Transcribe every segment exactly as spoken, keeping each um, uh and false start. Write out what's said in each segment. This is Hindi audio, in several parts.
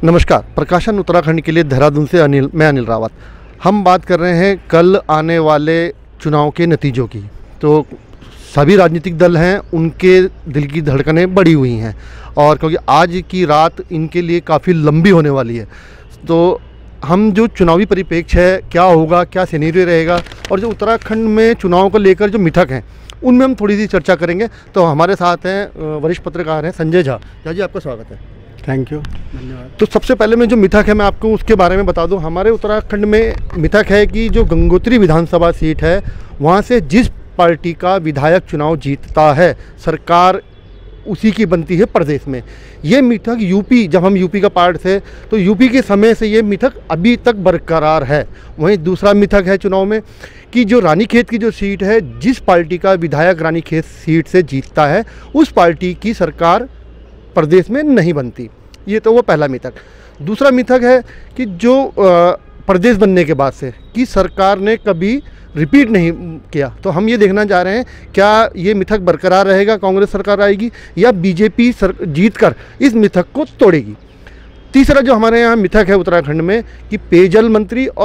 नमस्कार, प्रकाशन उत्तराखंड के लिए देहरादून से अनिल मैं अनिल रावत। हम बात कर रहे हैं कल आने वाले चुनाव के नतीजों की। तो सभी राजनीतिक दल हैं, उनके दिल की धड़कनें बढ़ी हुई हैं और क्योंकि आज की रात इनके लिए काफ़ी लंबी होने वाली है। तो हम जो चुनावी परिप्रेक्ष्य है, क्या होगा, क्या सिनेरियो रहेगा और जो उत्तराखंड में चुनाव को लेकर जो मिथक हैं उनमें हम थोड़ी सी चर्चा करेंगे। तो हमारे साथ हैं वरिष्ठ पत्रकार हैं संजय झा। झा जी, आपका स्वागत है। थैंक यू, धन्यवाद। तो सबसे पहले मैं जो मिथक है मैं आपको उसके बारे में बता दूं। हमारे उत्तराखंड में मिथक है कि जो गंगोत्री विधानसभा सीट है वहां से जिस पार्टी का विधायक चुनाव जीतता है सरकार उसी की बनती है प्रदेश में। ये मिथक यूपी, जब हम यूपी का पार्ट थे तो यूपी के समय से ये मिथक अभी तक बरकरार है। वहीं दूसरा मिथक है चुनाव में कि जो रानीखेत की जो सीट है, जिस पार्टी का विधायक रानीखेत सीट से जीतता है उस पार्टी की सरकार प्रदेश में नहीं बनती। ये तो वो पहला मिथक। दूसरा मिथक है कि जो प्रदेश बनने के बाद से कि सरकार ने कभी रिपीट नहीं किया। तो हम ये देखना चाह रहे हैं क्या ये मिथक बरकरार रहेगा, कांग्रेस सरकार आएगी या बीजेपी सर जीत कर इस मिथक को तोड़ेगी। तीसरा जो हमारे यहाँ मिथक है उत्तराखंड में कि पेयजल मंत्री और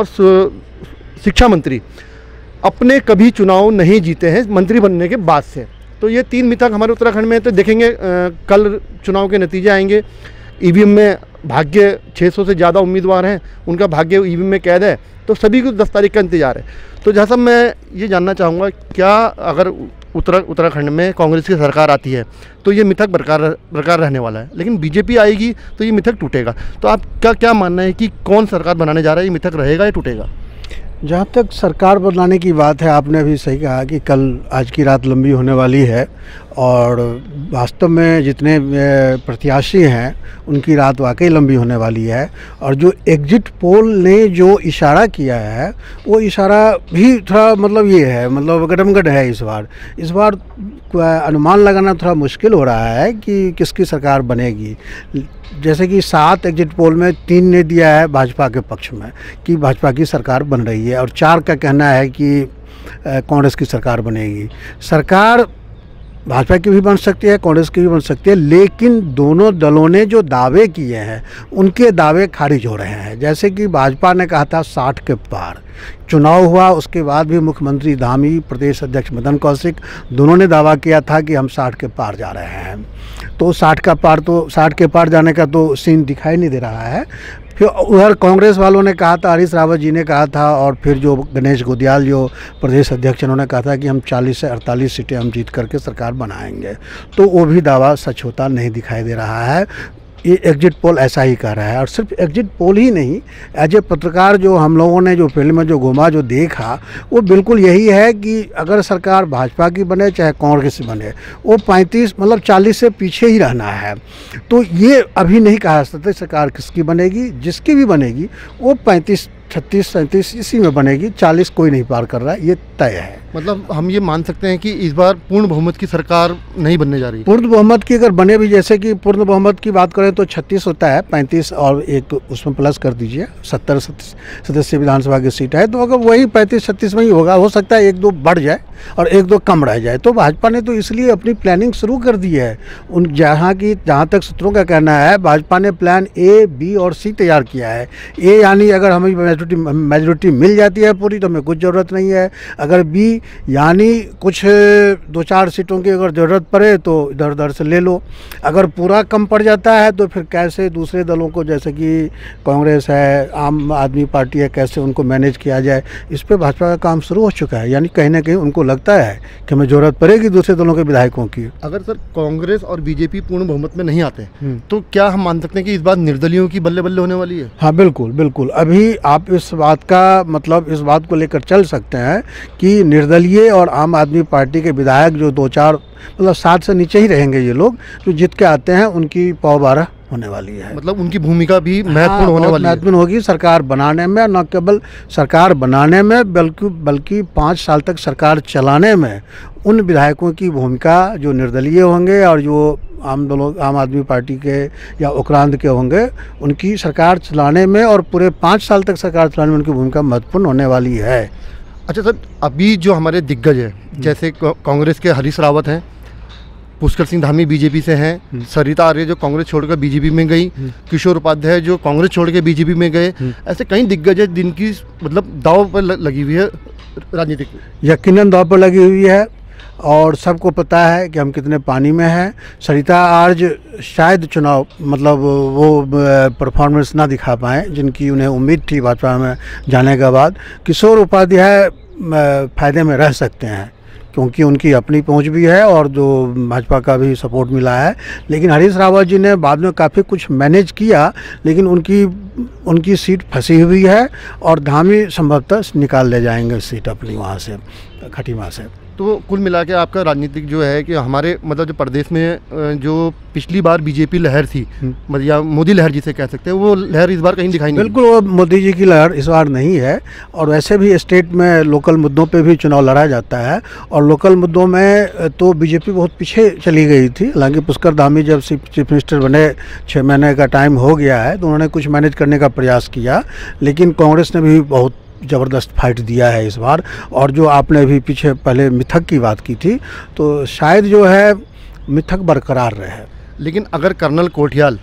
शिक्षा मंत्री अपने कभी चुनाव नहीं जीते हैं मंत्री बनने के बाद से। तो ये तीन मिथक हमारे उत्तराखंड में। तो देखेंगे आ, कल चुनाव के नतीजे आएंगे। ईवीएम में भाग्य छह सौ से ज़्यादा उम्मीदवार हैं, उनका भाग्य ईवीएम में कैद है। तो सभी को दस तारीख का इंतजार है। तो जैसा मैं ये जानना चाहूँगा, क्या अगर उत्तरा उत्तराखंड में कांग्रेस की सरकार आती है तो ये मिथक बरकरार बरकरार रहने वाला है, लेकिन बीजेपी आएगी तो ये मिथक टूटेगा। तो आपका क्या मानना है कि कौन सरकार बनाने जा रहा है, ये मिथक रहेगा या टूटेगा? जहाँ तक सरकार बनाने की बात है, आपने अभी सही कहा कि कल आज की रात लंबी होने वाली है और वास्तव में जितने प्रत्याशी हैं उनकी रात वाकई लंबी होने वाली है। और जो एग्जिट पोल ने जो इशारा किया है वो इशारा भी थोड़ा मतलब ये है, मतलब गडमगड है। इस बार इस बार अनुमान लगाना थोड़ा मुश्किल हो रहा है कि किसकी सरकार बनेगी। जैसे कि सात एग्जिट पोल में तीन ने दिया है भाजपा के पक्ष में कि भाजपा की सरकार बन रही है और चार का कहना है कि कांग्रेस की सरकार बनेगी। सरकार भाजपा की भी बन सकती है, कांग्रेस की भी बन सकती है, लेकिन दोनों दलों ने जो दावे किए हैं उनके दावे खारिज हो रहे हैं। जैसे कि भाजपा ने कहा था साठ के पार, चुनाव हुआ उसके बाद भी मुख्यमंत्री धामी, प्रदेश अध्यक्ष मदन कौशिक दोनों ने दावा किया था कि हम साठ के पार जा रहे हैं। तो साठ का पार तो साठ के पार जाने का तो सीन दिखाई नहीं दे रहा है। फिर उधर कांग्रेस वालों ने कहा था, हरीश रावत जी ने कहा था और फिर जो गणेश गोदियाल जो प्रदेश अध्यक्ष उन्होंने कहा था कि हम चालीस से अड़तालीस सीटें हम जीत करके सरकार बनाएंगे। तो वो भी दावा सच होता नहीं दिखाई दे रहा है। ये एग्जिट पोल ऐसा ही कह रहा है। और सिर्फ एग्जिट पोल ही नहीं, एज ए पत्रकार जो हम लोगों ने जो फील्ड में जो घूमा, जो देखा, वो बिल्कुल यही है कि अगर सरकार भाजपा की बने चाहे कांग्रेस की बने, वो पैंतीस मतलब चालीस से पीछे ही रहना है। तो ये अभी नहीं कहा सकते सरकार किसकी बनेगी। जिसकी भी बनेगी वो पैंतीस छत्तीस सैंतीस इसी में बनेगी, चालीस कोई नहीं पार कर रहा है, ये तय है। मतलब हम ये मान सकते हैं कि इस बार पूर्ण बहुमत की सरकार नहीं बनने जा रही। पूर्ण बहुमत की अगर बने भी, जैसे कि पूर्ण बहुमत की बात करें तो छत्तीस होता है, पैंतीस और एक उसमें प्लस कर दीजिए, सत्तर सदस्य विधानसभा की सीट है। तो अगर वही पैंतीस छत्तीस में ही होगा, हो सकता है एक दो बढ़ जाए और एक दो कम रह जाए। तो भाजपा ने तो इसलिए अपनी प्लानिंग शुरू कर दी है। उन जहाँ की जहाँ तक सूत्रों का कहना है, भाजपा ने प्लान ए, बी और सी तैयार किया है। ए यानी अगर हमें मेजोरिटी मेजोरिटी मिल जाती है पूरी तो हमें कुछ ज़रूरत नहीं है। अगर बी यानी कुछ दो चार सीटों की अगर ज़रूरत पड़े तो इधर उधर से ले लो। अगर पूरा कम पड़ जाता है तो फिर कैसे दूसरे दलों को, जैसे कि कांग्रेस है, आम आदमी पार्टी है, कैसे उनको मैनेज किया जाए, इस पर भाजपा का काम शुरू हो चुका है। यानी कहीं ना कहीं उनको लगता है कि हमें ज़रूरत पड़ेगी दूसरे दलों के विधायकों की। अगर सर कांग्रेस और बीजेपी पूर्ण बहुमत में नहीं आते तो क्या हम मान सकते हैं कि इस बार निर्दलियों की बल्ले बल्ले होने वाली है? हाँ बिल्कुल बिल्कुल। अभी आप इस बात का मतलब इस बात को लेकर चल सकते हैं कि निर्दलीय और आम आदमी पार्टी के विधायक जो दो चार मतलब सात से नीचे ही रहेंगे, ये लोग जो जीत के आते हैं उनकी पौ बारह होने वाली है। मतलब उनकी भूमिका भी महत्वपूर्ण हाँ, होने वाली है। महत्वपूर्ण होगी सरकार बनाने में, न केवल सरकार बनाने में बल्कि बल्कि पाँच साल तक सरकार चलाने में उन विधायकों की भूमिका जो निर्दलीय होंगे और जो आम दलों आम आदमी पार्टी के या उक्रांत के होंगे, उनकी सरकार चलाने में और पूरे पाँच साल तक सरकार चलाने में उनकी भूमिका महत्वपूर्ण होने वाली है। अच्छा सर, अभी जो हमारे दिग्गज हैं, जैसे कांग्रेस के हरीश रावत हैं, पुष्कर सिंह धामी बीजेपी से हैं, सरिता आर्य जो कांग्रेस छोड़कर बीजेपी में गई, किशोर उपाध्याय जो कांग्रेस छोड़ के बीजेपी में गए, ऐसे कई दिग्गज है जिनकी मतलब दाव पर लगी हुई है राजनीतिक। यकीनन दाव पर लगी हुई है और सबको पता है कि हम कितने पानी में हैं। सरिता आर्य शायद चुनाव मतलब वो परफॉर्मेंस ना दिखा पाएँ जिनकी उन्हें उम्मीद थी भाजपा में जाने के बाद। किशोर उपाध्याय फ़ायदे में रह सकते हैं क्योंकि उनकी अपनी पहुंच भी है और जो भाजपा का भी सपोर्ट मिला है। लेकिन हरीश रावत जी ने बाद में काफ़ी कुछ मैनेज किया, लेकिन उनकी उनकी सीट फंसी हुई है और धामी संभवतः निकाल ले जाएंगे सीट अपनी वहाँ से, खटीमा से। तो कुल मिला के आपका राजनीतिक जो है कि हमारे मतलब जो प्रदेश में जो पिछली बार बीजेपी लहर थी मतलब या मोदी लहर जिसे कह सकते हैं, वो लहर इस बार कहीं दिखाई नहीं। बिल्कुल, वो मोदी जी की लहर इस बार नहीं है। और वैसे भी स्टेट में लोकल मुद्दों पे भी चुनाव लड़ा जाता है और लोकल मुद्दों में तो बीजेपी बहुत पीछे चली गई थी। हालांकि पुष्कर धामी जब चीफ मिनिस्टर बने छः महीने का टाइम हो गया है तो उन्होंने कुछ मैनेज करने का प्रयास किया, लेकिन कांग्रेस ने भी बहुत ज़बरदस्त फाइट दिया है इस बार। और जो आपने अभी पीछे पहले मिथक की बात की थी, तो शायद जो है मिथक बरकरार रहे। लेकिन अगर कर्नल कोठियाल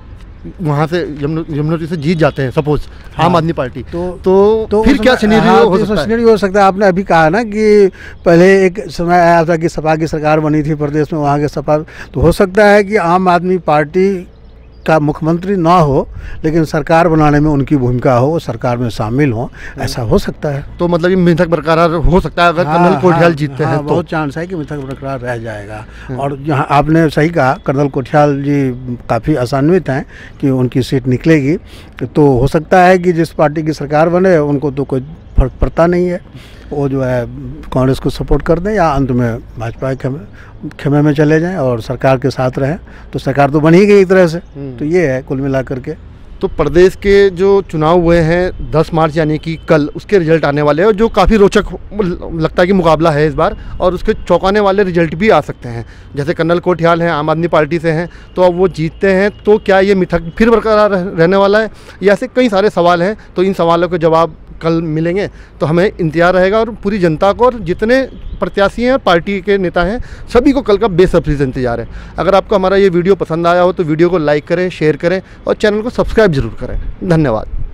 वहाँ से यमुनोत्री से जीत जाते हैं सपोज हाँ, आम आदमी पार्टी, तो तो, तो फिर क्या सिनेरियो हाँ, हो सकता है? हो सकता है आपने अभी कहा ना कि पहले एक समय आया था कि सपा की सरकार बनी थी प्रदेश में, वहाँ के सपा, तो हो सकता है कि आम आदमी पार्टी का मुख्यमंत्री ना हो लेकिन सरकार बनाने में उनकी भूमिका हो, वो सरकार में शामिल हो, ऐसा हो सकता है। तो मतलब ये मिथक बरकरार हो सकता है अगर हाँ, कर्नल कोठियाल हाँ, जीतते हाँ, हैं तो बहुत चांस है कि मिथक बरकरार रह जाएगा। और यहाँ आपने सही कहा, कर्नल कोठियाल जी काफ़ी आशान्वित हैं कि उनकी सीट निकलेगी। तो हो सकता है कि जिस पार्टी की सरकार बने उनको तो कोई फर्क पड़ता नहीं है, वो जो है कांग्रेस को सपोर्ट कर दें या अंत में भाजपा के खेमे में चले जाएं और सरकार के साथ रहें। तो सरकार तो बन ही गई एक तरह से। तो ये है कुल मिला करके। तो प्रदेश के जो चुनाव हुए हैं दस मार्च यानी कि कल, उसके रिजल्ट आने वाले हैं जो काफ़ी रोचक लगता है कि मुकाबला है इस बार, और उसके चौंकाने वाले रिजल्ट भी आ सकते हैं। जैसे कर्नल कोठियाल हैं, आम आदमी पार्टी से हैं, तो अब वो जीतते हैं तो क्या ये मिथक फिर बरकरार रहने वाला है, या ऐसे कई सारे सवाल हैं। तो इन सवालों के जवाब कल मिलेंगे तो हमें इंतजार रहेगा और पूरी जनता को और जितने प्रत्याशी हैं पार्टी के नेता हैं सभी को कल का बेसब्री से इंतजार है। अगर आपको हमारा ये वीडियो पसंद आया हो तो वीडियो को लाइक करें, शेयर करें और चैनल को सब्सक्राइब जरूर करें। धन्यवाद।